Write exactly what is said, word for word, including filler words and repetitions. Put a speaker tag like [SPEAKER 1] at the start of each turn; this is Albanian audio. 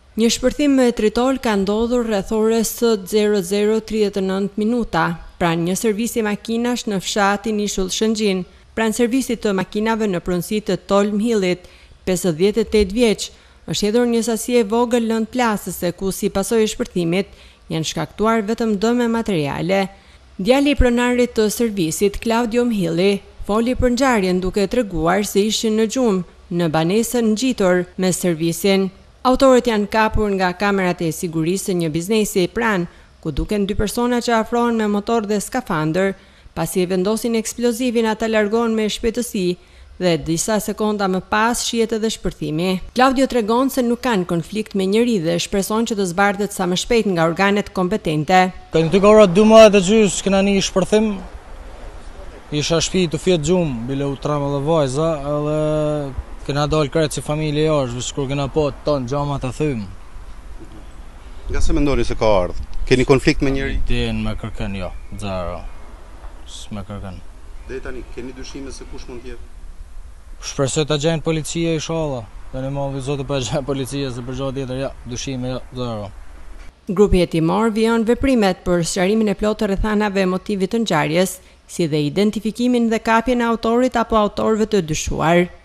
[SPEAKER 1] Një shpërthim me Tritol ka ndodhur rreth orës zero zero tridhjetë e nëntë minuta, pranë një servisi makinash në fshatin Ishull-Shëngjin, pranë servisit të makinave në pronësi të Tol Mëhillit, pesëdhjetë e tetë vjeç, është hedhur një sasi e vogël lëndë plasëse ku si pasojë e shpërthimit janë shkaktuar vetëm dëme materiale. Djali i pronarit të servisit, Tol Mëhilli, foli për ngjarjen duke treguar se ishin në gjumë në banesën ngjitur me servisin. Autorët janë kapur nga kamerat e sigurisë një biznesi Pranë, ku duken dy persona që afrohen me motor dhe skafandër, pasi e vendosin eksplozivin ata largohen me shpejtësi dhe disa sekonda më pas shihet edhe shpërthimi. Claudio tregon se nuk kanë konflikt me njëri dhe shpreson që të zbardhet sa më shpejt nga organet kompetente.
[SPEAKER 2] Në dy ora dymbëdhjetë e gjys kena një shpërthim. Isha shtëpi të fjet gjumë, bile u tramë dhe vajza, edhe kena dalë kretë si familje jashtë, vështë kur kena po të tonë gjama të thymë.
[SPEAKER 3] Nga se mendoni se ka ardhë? Keni konflikt me njëri?
[SPEAKER 2] Din me kërken, jo, zero. Me kërken.
[SPEAKER 3] Dhe tani, keni dyshime se kush mund tjetë?
[SPEAKER 2] Shpresoj të gjenë policia i shala. Dhe në malli zote për gjenë policia se për gjatë tjetër, ja, dyshime, ja, zero.
[SPEAKER 1] Grupi hetimor vijon veprimet për sqarimin e plotë të rrethanave e motivit të ngjarjes, si dhe identifikimin dhe kapjen e autorit apo autorëve të dyshuar.